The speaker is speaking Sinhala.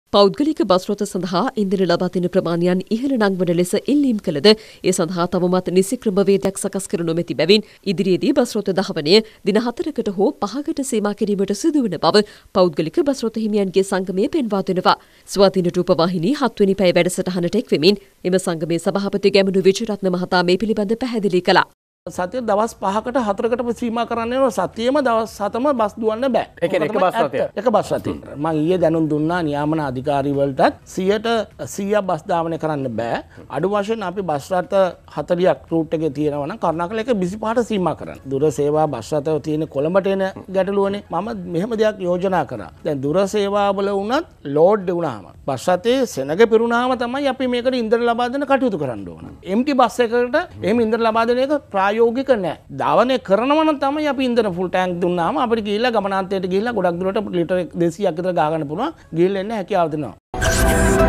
පෞද්ගලික බස් රථ සඳහා ඉන්ධන ලබා දෙන ප්‍රමාණයන් ඉහළ නංවන ලෙස ඉල්ලීම් කළද ඒ සඳහා තවමත් නිසි ක්‍රමවේදයක් සකස් කර නොමැති බැවින් ඉදිරියේදී බස් රථ ධාවනය දින 4කට හෝ 5කට සීමා කිරීමට සිදුවන බව පෞද්ගලික බස් රථ හිමියන්ගේ සංගමය පෙන්වා දෙනවා. ස්වාධීන රූපවාහිනී 7 වෙනි පැය වැඩසටහනට එක් වෙමින් එම සංගමේ සභාපති ගැමුණු විජේරත්න මහතා මේ පිළිබඳ පැහැදිලි කළා. සතිය දවස් 5කට 4කට සීමා කරන්න යනවා. සතියෙම දවස් 7ම බස් දුවන්න බෑ. ඒ කියන්නේ එක බස් රථයක්. එක බස් රථයක්. මම ඊයේ දැනුම් දුන්නා නියාමන අධිකාරී වලටත් 100% බස් ධාවනය කරන්න බෑ. අඩු වශයෙන් අපි බස් රථ 40ක් රූට් එකේ තියෙනවා නම් කරුණාකරලා ඒක 25ට සීමා කරන්න. දුර සේවා බස් රථ තියෙන කොළඹට එන ගැටලුවනේ. මම මෙහෙම දෙයක් යෝජනා කරා. දැන් දුර සේවාවල වුණත් ලෝඩ් වුණාම බස් රථයේ සෙනග පිරුණාම තමයි අපි මේකට ඉන්ධන ලබා දෙන්න කටයුතු කරන්න ඕන. MT බස් එකකට එහෙම ඉන්ධන ලබා දෙන එක යෝගික නෑ. ධාවනය කරනවා නම් තමයි අපි ඉන්ධන ෆුල් ටැංක් දුන්නාම අපිට ගිහිල්ලා ගමනාන්තයට ගිහිල්ලා ගොඩක් දුරට ලිටර් 200ක් විතර ගා ගන්න පුළුවන්. ගිහිල්ලා එන්න හැකියාව දෙනවා.